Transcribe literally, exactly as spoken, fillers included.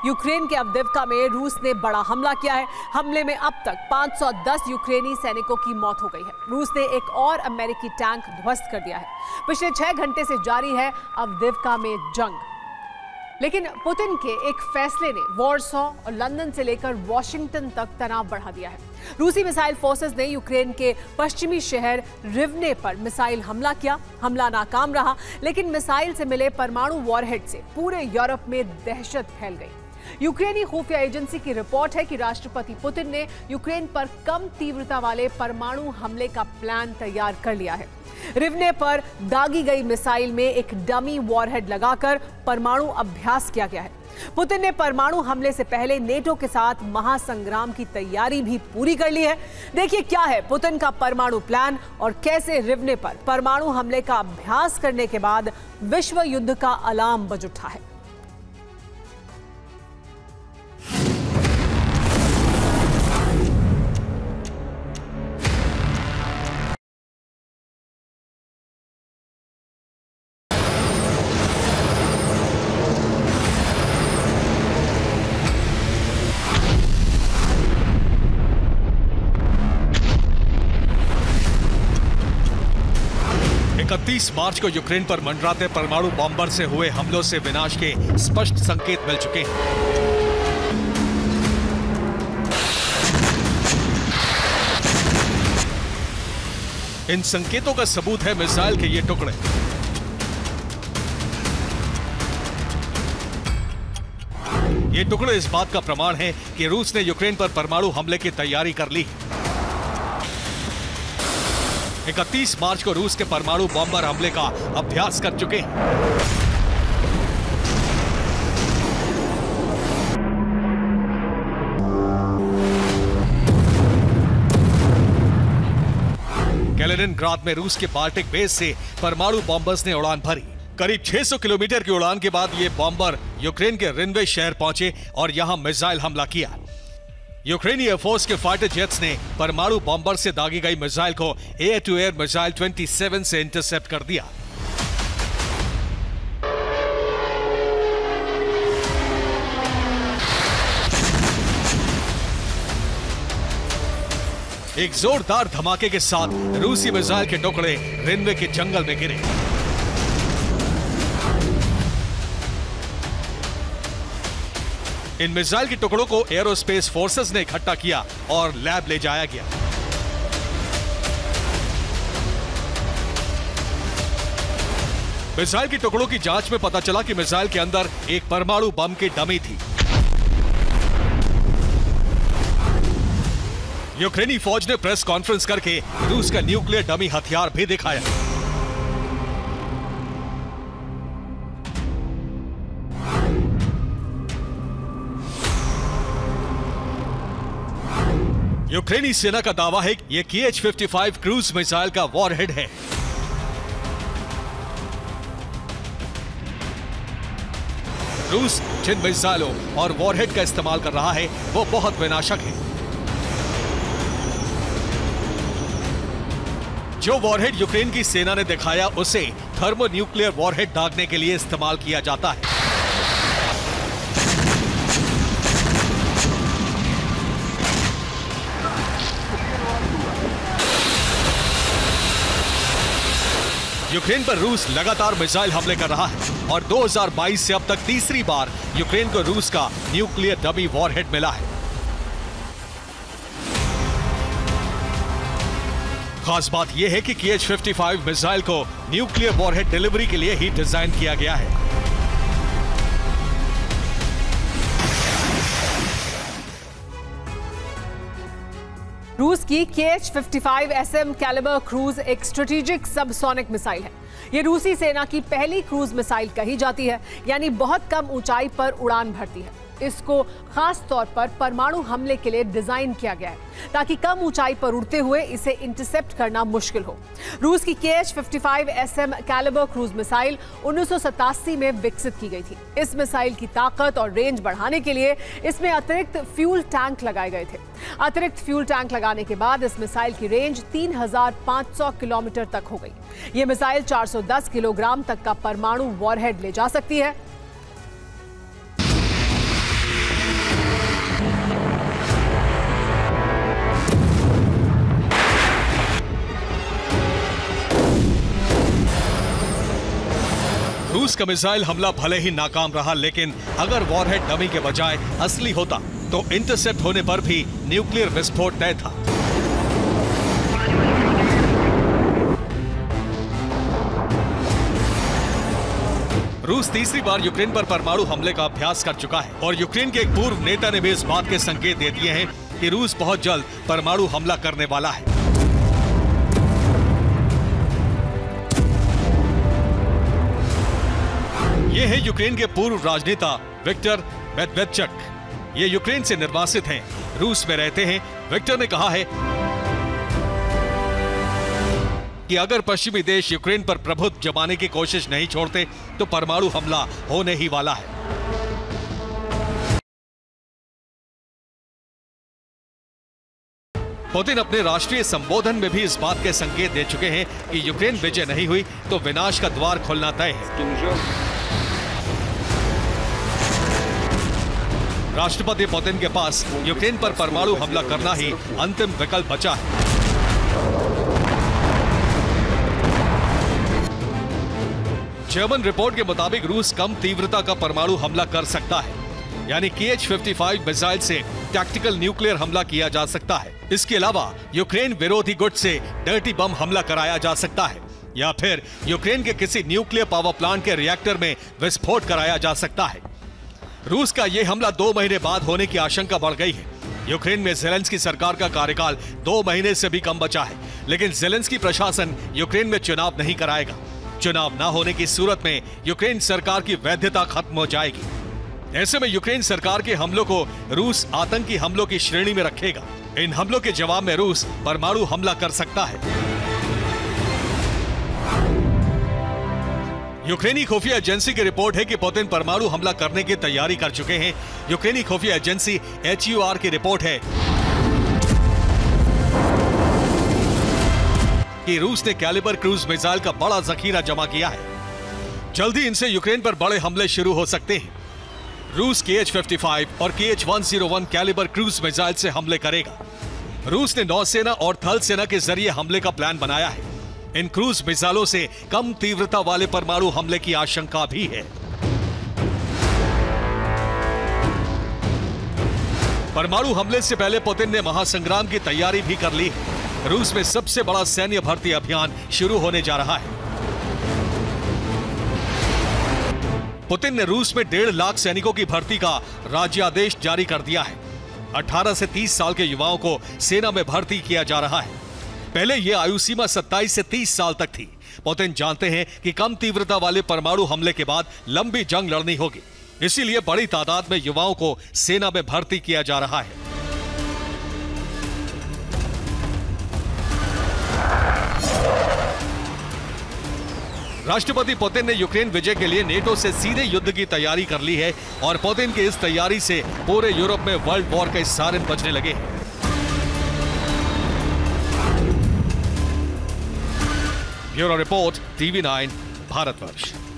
Ukraine के Avdiivka में रूस ने बड़ा हमला किया है। हमले में अब तक पाँच सौ दस यूक्रेनी सैनिकों की मौत हो गई है। रूस ने एक और अमेरिकी टैंक ध्वस्त कर दिया है। पिछले छह घंटे से जारी है अवदिव्का में जंग, लेकिन पुतिन के एक फैसले ने वॉर्सो और लंदन से लेकर वॉशिंगटन तक तनाव बढ़ा दिया है। रूसी मिसाइल फोर्सेस ने यूक्रेन के पश्चिमी शहर रिवने पर मिसाइल हमला किया। हमला नाकाम रहा, लेकिन मिसाइल से मिले परमाणु वॉरहेड से पूरे यूरोप में दहशत फैल गई। यूक्रेनी खुफिया एजेंसी की रिपोर्ट है कि राष्ट्रपति पुतिन ने यूक्रेन पर कम तीव्रता वाले परमाणु हमले का प्लान तैयार कर लिया है। रिवने पर दागी गई मिसाइल में एक डमी वॉरहेड लगाकर परमाणु अभ्यास किया गया है। पुतिन ने परमाणु हमले से पहले नेटो के साथ महासंग्राम की तैयारी भी पूरी कर ली है। देखिए क्या है पुतिन का परमाणु प्लान और कैसे रिवने पर परमाणु हमले का अभ्यास करने के बाद विश्व युद्ध का अलार्म बज उठा है। इकतीस मार्च को यूक्रेन पर मंडराते परमाणु बॉम्बर से हुए हमलों से विनाश के स्पष्ट संकेत मिल चुके हैं। इन संकेतों का सबूत है मिसाइल के ये टुकड़े। ये टुकड़े इस बात का प्रमाण है कि रूस ने यूक्रेन पर परमाणु हमले की तैयारी कर ली। इकतीस मार्च को रूस के परमाणु बॉम्बर हमले का अभ्यास कर चुके हैं। कैलिनिनग्राद में रूस के बाल्टिक बेस से परमाणु बॉम्बर्स ने उड़ान भरी। करीब छह सौ किलोमीटर की उड़ान के बाद ये बॉम्बर यूक्रेन के रिनवे शहर पहुंचे और यहां मिसाइल हमला किया। यूक्रेनी एयरफोर्स के फाइटर जेट्स ने परमाणु बॉम्बर से दागी गई मिसाइल को एयर टू एयर मिसाइल सत्ताईस से इंटरसेप्ट कर दिया। एक जोरदार धमाके के साथ रूसी मिसाइल के टुकड़े रिनवे के जंगल में गिरे। इन मिसाइल के टुकड़ों को एरोस्पेस फोर्सेस ने इकट्ठा किया और लैब ले जाया गया। मिसाइल के टुकड़ों की जांच में पता चला कि मिसाइल के अंदर एक परमाणु बम की डमी थी। यूक्रेनी फौज ने प्रेस कॉन्फ्रेंस करके रूस का न्यूक्लियर डमी हथियार भी दिखाया। यूक्रेनी सेना का दावा है कि यह के एच पचपन क्रूज मिसाइल का वॉरहेड है। रूस जिन मिसाइलों और वॉरहेड का इस्तेमाल कर रहा है वो बहुत विनाशक है। जो वॉरहेड यूक्रेन की सेना ने दिखाया उसे थर्मोन्यूक्लियर वॉरहेड दागने के लिए इस्तेमाल किया जाता है। यूक्रेन पर रूस लगातार मिसाइल हमले कर रहा है और दो हज़ार बाईस से अब तक तीसरी बार यूक्रेन को रूस का न्यूक्लियर डमी वॉरहेड मिला है। खास बात यह है कि के एच पचपन मिसाइल को न्यूक्लियर वॉरहेड डिलीवरी के लिए ही डिजाइन किया गया है। रूस की के एच पचपन एस एम कैलिबर क्रूज एक स्ट्रेटेजिक सबसोनिक मिसाइल है। ये रूसी सेना की पहली क्रूज मिसाइल कही जाती है, यानी बहुत कम ऊंचाई पर उड़ान भरती है। इसको खास तौर पर परमाणु हमले के लिए डिजाइन किया गया है ताकि कम ऊंचाई पर उड़ते हुए इसे इंटरसेप्ट करना मुश्किल हो। रूस की के एच पचपन S M Kalibr cruise missile उन्नीस सौ सतासी में विकसित की गई थी। इस मिसाइल की ताकत और रेंज बढ़ाने के लिए इसमें अतिरिक्त फ्यूल टैंक लगाए गए थे। अतिरिक्त फ्यूल टैंक लगाने के बाद इस मिसाइल की रेंज तीन हज़ार पाँच सौ किलोमीटर तक हो गई। ये मिसाइल चार सौ दस किलोग्राम तक का परमाणु वॉरहेड ले जा सकती है। रूस का मिसाइल हमला भले ही नाकाम रहा, लेकिन अगर वॉरहेड डमी के बजाय असली होता तो इंटरसेप्ट होने पर भी न्यूक्लियर विस्फोट तय था। रूस तीसरी बार यूक्रेन पर परमाणु हमले का अभ्यास कर चुका है और यूक्रेन के एक पूर्व नेता ने भी इस बात के संकेत दे दिए हैं कि रूस बहुत जल्द परमाणु हमला करने वाला है। ये है यूक्रेन के पूर्व राजनेता विक्टर मेदवेदेव। ये यूक्रेन से निर्वासित हैं, रूस में रहते हैं। विक्टर ने कहा है कि अगर पश्चिमी देश यूक्रेन पर प्रभुत्व जमाने की कोशिश नहीं छोड़ते तो परमाणु हमला होने ही वाला है। पुतिन अपने राष्ट्रीय संबोधन में भी इस बात के संकेत दे चुके हैं कि यूक्रेन विजय नहीं हुई तो विनाश का द्वार खोलना तय है। राष्ट्रपति पुतिन के पास यूक्रेन पर परमाणु हमला करना ही अंतिम विकल्प बचा है। जर्मन रिपोर्ट के मुताबिक रूस कम तीव्रता का परमाणु हमला कर सकता है, यानी के एच पचपन मिसाइल से टैक्टिकल न्यूक्लियर हमला किया जा सकता है। इसके अलावा यूक्रेन विरोधी गुट से डर्टी बम हमला कराया जा सकता है या फिर यूक्रेन के किसी न्यूक्लियर पावर प्लांट के रिएक्टर में विस्फोट कराया जा सकता है। रूस का यह हमला दो महीने बाद होने की आशंका बढ़ गई है। यूक्रेन में ज़ेलेंस्की सरकार का कार्यकाल दो महीने से भी कम बचा है, लेकिन ज़ेलेंस्की प्रशासन यूक्रेन में चुनाव नहीं कराएगा। चुनाव न होने की सूरत में यूक्रेन सरकार की वैधता खत्म हो जाएगी। ऐसे में यूक्रेन सरकार के हमलों को रूस आतंकी हमलों की श्रेणी में रखेगा। इन हमलों के जवाब में रूस परमाणु हमला कर सकता है। यूक्रेनी खुफिया एजेंसी की रिपोर्ट है कि पुतिन परमाणु हमला करने की तैयारी कर चुके हैं। यूक्रेनी खुफिया एजेंसी एच यू आर की रिपोर्ट है कि रूस ने कैलिबर क्रूज मिसाइल का बड़ा जखीरा जमा किया है। जल्दी इनसे यूक्रेन पर बड़े हमले शुरू हो सकते हैं। रूस के एच पचपन और के एच एक सौ एक कैलिबर क्रूज मिसाइल से हमले करेगा। रूस ने नौसेना और थल सेना के जरिए हमले का प्लान बनाया है। इन क्रूज मिसाइलों से कम तीव्रता वाले परमाणु हमले की आशंका भी है। परमाणु हमले से पहले पुतिन ने महासंग्राम की तैयारी भी कर ली है। रूस में सबसे बड़ा सैन्य भर्ती अभियान शुरू होने जा रहा है। पुतिन ने रूस में डेढ़ लाख सैनिकों की भर्ती का राज्यादेश जारी कर दिया है। अठारह से तीस साल के युवाओं को सेना में भर्ती किया जा रहा है। पहले यह आयु सीमा सत्ताईस से तीस साल तक थी। पुतिन जानते हैं कि कम तीव्रता वाले परमाणु हमले के बाद लंबी जंग लड़नी होगी, इसीलिए बड़ी तादाद में युवाओं को सेना में भर्ती किया जा रहा है। राष्ट्रपति पुतिन ने यूक्रेन विजय के लिए नेटो से सीधे युद्ध की तैयारी कर ली है और पुतिन की इस तैयारी से पूरे यूरोप में वर्ल्ड वॉर के सायरन बजने लगे हैं। Bureau report TV nine Bharatvarsh.